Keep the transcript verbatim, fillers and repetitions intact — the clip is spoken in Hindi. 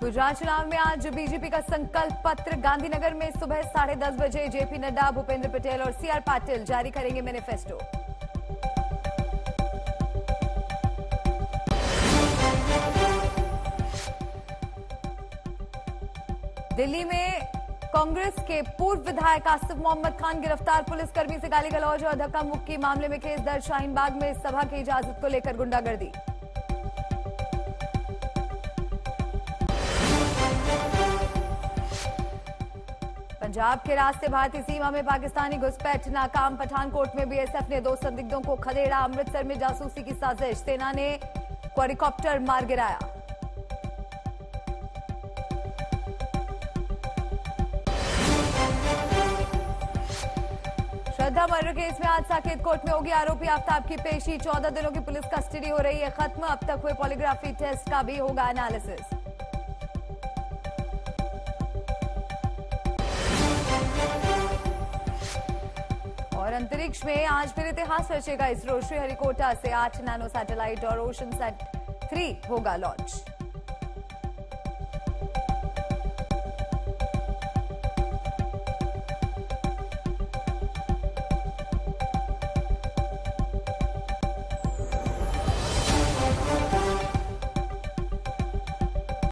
गुजरात चुनाव में आज बीजेपी का संकल्प पत्र। गांधीनगर में सुबह साढ़े दस बजे जेपी नड्डा, भूपेंद्र पटेल और सीआर पाटिल जारी करेंगे मैनिफेस्टो। दिल्ली में कांग्रेस के पूर्व विधायक आसिफ मोहम्मद खान गिरफ्तार। पुलिसकर्मी से गाली गलौज और धक्का मुक्की मामले में केस दर्ज। शाहीन बाग में सभा की इजाजत को लेकर गुंडागर्दी। पंजाब के रास्ते भारतीय सीमा में पाकिस्तानी घुसपैठ नाकाम। पठानकोट में बीएसएफ ने दो संदिग्धों को खदेड़ा। अमृतसर में जासूसी की साजिश, सेना ने क्वाड्रिकॉप्टर मार गिराया। श्रद्धा मर्डर केस में आज साकेत कोर्ट में होगी आरोपी आफ्ताब की पेशी। चौदह दिनों की पुलिस कस्टडी हो रही है खत्म। अब तक हुए पॉलीग्राफी टेस्ट का भी होगा एनालिसिस। और अंतरिक्ष में आज फिर इतिहास रचेगा इसरो। श्रीहरिकोटा से आठ नैनो सैटेलाइट और ओशन सेट थ्री होगा लॉन्च।